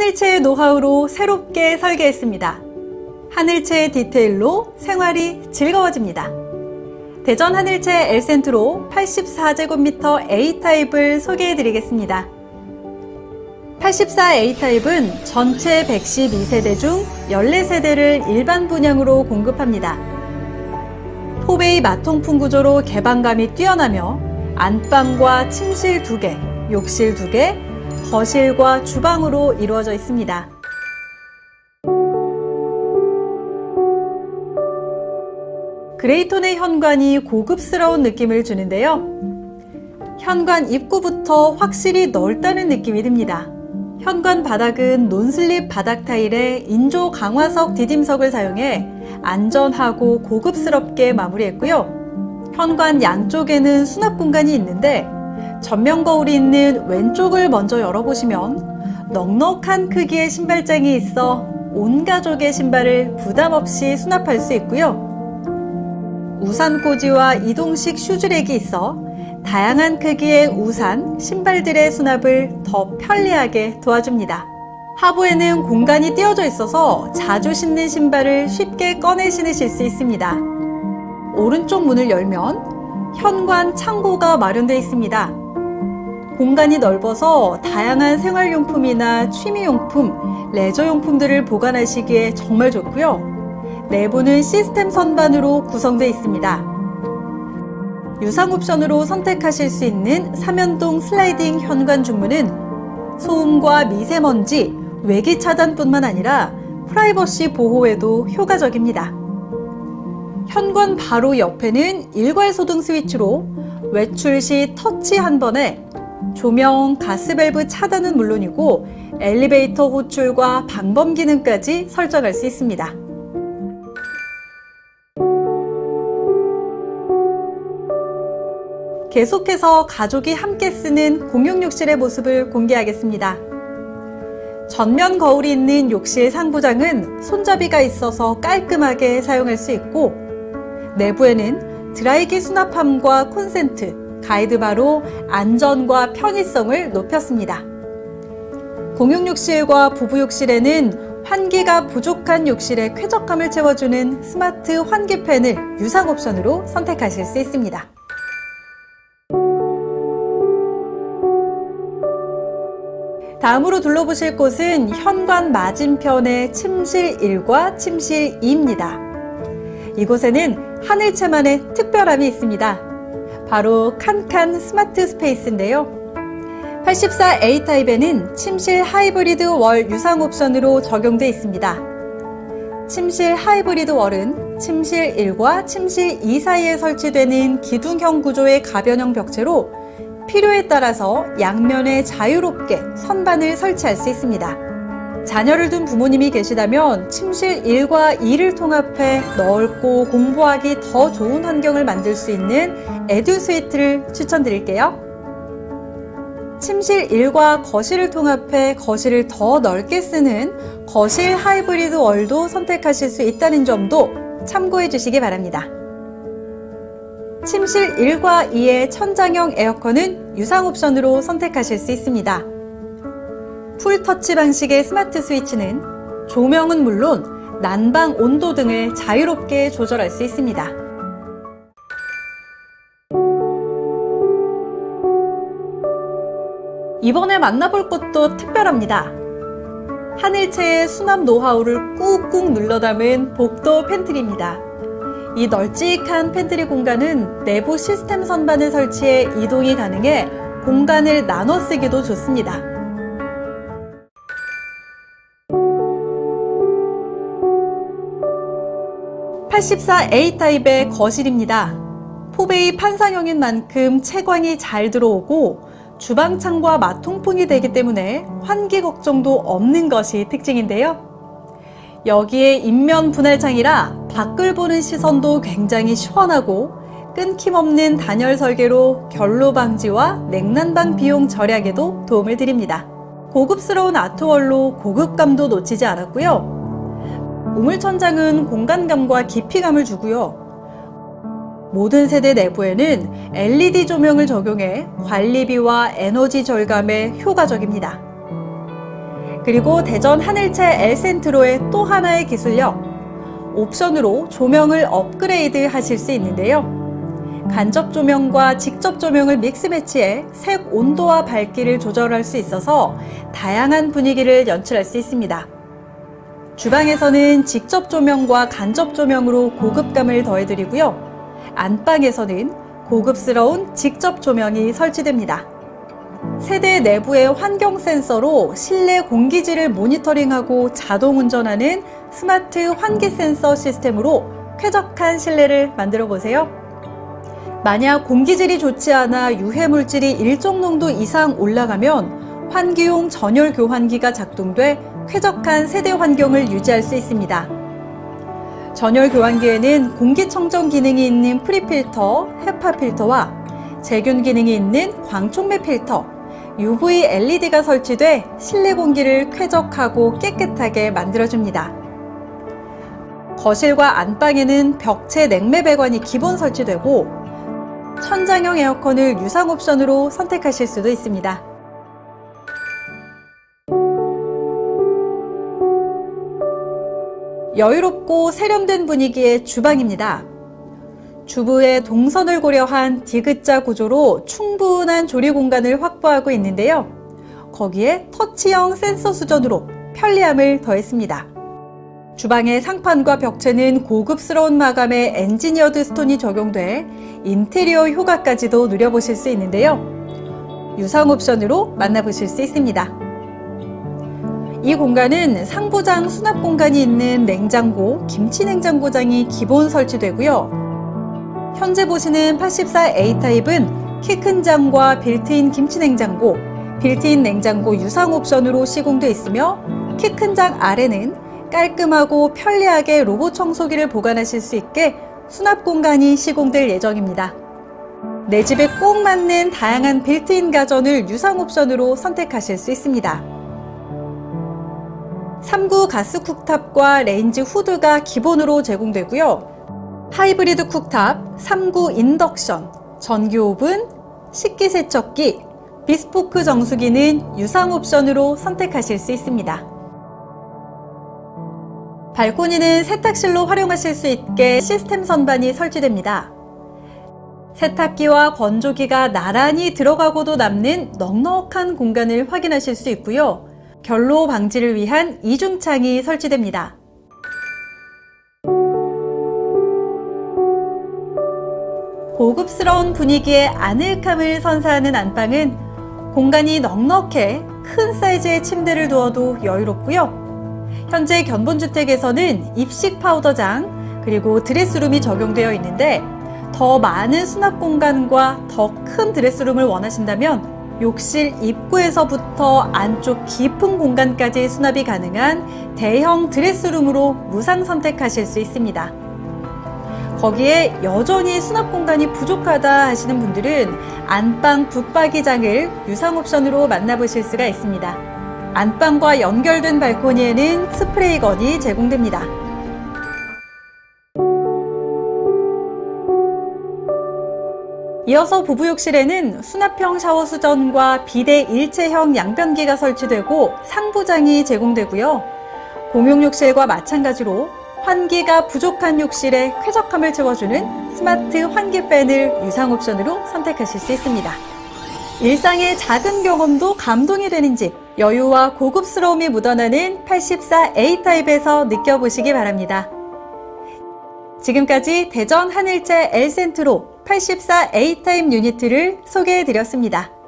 하늘채의 노하우로 새롭게 설계했습니다. 하늘채의 디테일로 생활이 즐거워집니다. 대전 하늘채 엘센트로 84제곱미터 A타입을 소개해드리겠습니다. 84 A타입은 전체 112세대 중 14세대를 일반 분양으로 공급합니다. 포베이 마통풍 구조로 개방감이 뛰어나며 안방과 침실 2개, 욕실 2개, 거실과 주방으로 이루어져 있습니다. 그레이톤의 현관이 고급스러운 느낌을 주는데요. 현관 입구부터 확실히 넓다는 느낌이 듭니다. 현관 바닥은 논슬립 바닥 타일에 인조 강화석 디딤석을 사용해 안전하고 고급스럽게 마무리했고요. 현관 양쪽에는 수납 공간이 있는데 전면 거울이 있는 왼쪽을 먼저 열어보시면 넉넉한 크기의 신발장이 있어 온 가족의 신발을 부담 없이 수납할 수 있고요. 우산 꽂이와 이동식 슈즈랙이 있어 다양한 크기의 우산, 신발들의 수납을 더 편리하게 도와줍니다. 하부에는 공간이 띄어져 있어서 자주 신는 신발을 쉽게 꺼내 신으실 수 있습니다. 오른쪽 문을 열면 현관 창고가 마련되어 있습니다. 공간이 넓어서 다양한 생활용품이나 취미용품, 레저용품들을 보관하시기에 정말 좋고요. 내부는 시스템 선반으로 구성되어 있습니다. 유상 옵션으로 선택하실 수 있는 3연동 슬라이딩 현관 중문은 소음과 미세먼지, 외기 차단뿐만 아니라 프라이버시 보호에도 효과적입니다. 현관 바로 옆에는 일괄소등 스위치로 외출 시 터치 한 번에 조명, 가스밸브 차단은 물론이고 엘리베이터 호출과 방범 기능까지 설정할 수 있습니다. 계속해서 가족이 함께 쓰는 공용 욕실의 모습을 공개하겠습니다. 전면 거울이 있는 욕실 상부장은 손잡이가 있어서 깔끔하게 사용할 수 있고 내부에는 드라이기 수납함과 콘센트, 가이드바로 안전과 편의성을 높였습니다. 공용 욕실과 부부 욕실에는 환기가 부족한 욕실의 쾌적함을 채워주는 스마트 환기 팬을 유상 옵션으로 선택하실 수 있습니다. 다음으로 둘러보실 곳은 현관 맞은편의 침실 1과 침실 2입니다. 이곳에는 하늘채만의 특별함이 있습니다. 바로 칸칸 스마트 스페이스인데요. 84 A타입에는 침실 하이브리드 월 유상 옵션으로 적용되어 있습니다. 침실 하이브리드 월은 침실 1과 침실 2 사이에 설치되는 기둥형 구조의 가변형 벽체로 필요에 따라서 양면에 자유롭게 선반을 설치할 수 있습니다. 자녀를 둔 부모님이 계시다면 침실 1과 2를 통합해 넓고 공부하기 더 좋은 환경을 만들 수 있는 에듀스위트를 추천드릴게요. 침실 1과 거실을 통합해 거실을 더 넓게 쓰는 거실 하이브리드 월도 선택하실 수 있다는 점도 참고해 주시기 바랍니다. 침실 1과 2의 천장형 에어컨은 유상 옵션으로 선택하실 수 있습니다. 풀터치 방식의 스마트 스위치는 조명은 물론 난방 온도 등을 자유롭게 조절할 수 있습니다. 이번에 만나볼 곳도 특별합니다. 하늘채의 수납 노하우를 꾹꾹 눌러 담은 복도 팬트리입니다. 이 널찍한 팬트리 공간은 내부 시스템 선반을 설치해 이동이 가능해 공간을 나눠 쓰기도 좋습니다. (84 A타입의) 거실입니다. 포베이 판상형인 만큼 채광이 잘 들어오고 주방창과 마통풍이 되기 때문에 환기 걱정도 없는 것이 특징인데요. 여기에 인면 분할창이라 밖을 보는 시선도 굉장히 시원하고 끊김없는 단열 설계로 결로 방지와 냉난방 비용 절약에도 도움을 드립니다. 고급스러운 아트월로 고급감도 놓치지 않았고요. 우물천장은 공간감과 깊이감을 주고요. 모든 세대 내부에는 LED 조명을 적용해 관리비와 에너지 절감에 효과적입니다. 그리고 대전 하늘채 엘센트로의 또 하나의 기술력, 옵션으로 조명을 업그레이드 하실 수 있는데요. 간접 조명과 직접 조명을 믹스 매치해 색 온도와 밝기를 조절할 수 있어서 다양한 분위기를 연출할 수 있습니다. 주방에서는 직접 조명과 간접 조명으로 고급감을 더해드리고요. 안방에서는 고급스러운 직접 조명이 설치됩니다. 세대 내부의 환경 센서로 실내 공기질을 모니터링하고 자동 운전하는 스마트 환기 센서 시스템으로 쾌적한 실내를 만들어 보세요. 만약 공기질이 좋지 않아 유해물질이 일정 농도 이상 올라가면 환기용 전열 교환기가 작동돼 쾌적한 세대 환경을 유지할 수 있습니다. 전열 교환기에는 공기청정 기능이 있는 프리필터, 헤파 필터와 제균 기능이 있는 광촉매 필터, UV LED가 설치돼 실내 공기를 쾌적하고 깨끗하게 만들어줍니다. 거실과 안방에는 벽체 냉매 배관이 기본 설치되고 천장형 에어컨을 유상 옵션으로 선택하실 수도 있습니다. 여유롭고 세련된 분위기의 주방입니다. 주부의 동선을 고려한 디귿자 구조로 충분한 조리 공간을 확보하고 있는데요. 거기에 터치형 센서 수전으로 편리함을 더했습니다. 주방의 상판과 벽체는 고급스러운 마감의 엔지니어드 스톤이 적용돼 인테리어 효과까지도 누려보실 수 있는데요. 유상 옵션으로 만나보실 수 있습니다. 이 공간은 상부장 수납 공간이 있는 냉장고, 김치 냉장고장이 기본 설치되고요. 현재 보시는 84A 타입은 키 큰 장과 빌트인 김치 냉장고, 빌트인 냉장고 유상 옵션으로 시공되어 있으며 키 큰 장 아래는 깔끔하고 편리하게 로봇 청소기를 보관하실 수 있게 수납 공간이 시공될 예정입니다. 내 집에 꼭 맞는 다양한 빌트인 가전을 유상 옵션으로 선택하실 수 있습니다. 3구 가스 쿡탑과 레인지 후드가 기본으로 제공되고요. 하이브리드 쿡탑, 3구 인덕션, 전기 오븐, 식기세척기, 비스포크 정수기는 유상 옵션으로 선택하실 수 있습니다. 발코니는 세탁실로 활용하실 수 있게 시스템 선반이 설치됩니다. 세탁기와 건조기가 나란히 들어가고도 남는 넉넉한 공간을 확인하실 수 있고요. 결로 방지를 위한 이중창이 설치됩니다. 고급스러운 분위기의 아늑함을 선사하는 안방은 공간이 넉넉해 큰 사이즈의 침대를 두어도 여유롭고요. 현재 견본주택에서는 입식 파우더장 그리고 드레스룸이 적용되어 있는데 더 많은 수납 공간과 더 큰 드레스룸을 원하신다면 욕실 입구에서부터 안쪽 깊은 공간까지 수납이 가능한 대형 드레스룸으로 무상 선택하실 수 있습니다. 거기에 여전히 수납 공간이 부족하다 하시는 분들은 안방 붙박이장을 유상 옵션으로 만나보실 수가 있습니다. 안방과 연결된 발코니에는 스프레이건이 제공됩니다. 이어서 부부욕실에는 수납형 샤워 수전과 비대 일체형 양변기가 설치되고 상부장이 제공되고요. 공용욕실과 마찬가지로 환기가 부족한 욕실에 쾌적함을 채워주는 스마트 환기 팬을 유상 옵션으로 선택하실 수 있습니다. 일상의 작은 경험도 감동이 되는 집, 여유와 고급스러움이 묻어나는 84A 타입에서 느껴보시기 바랍니다. 지금까지 대전 하늘채 엘센트로 84A 타입 유니트를 소개해드렸습니다.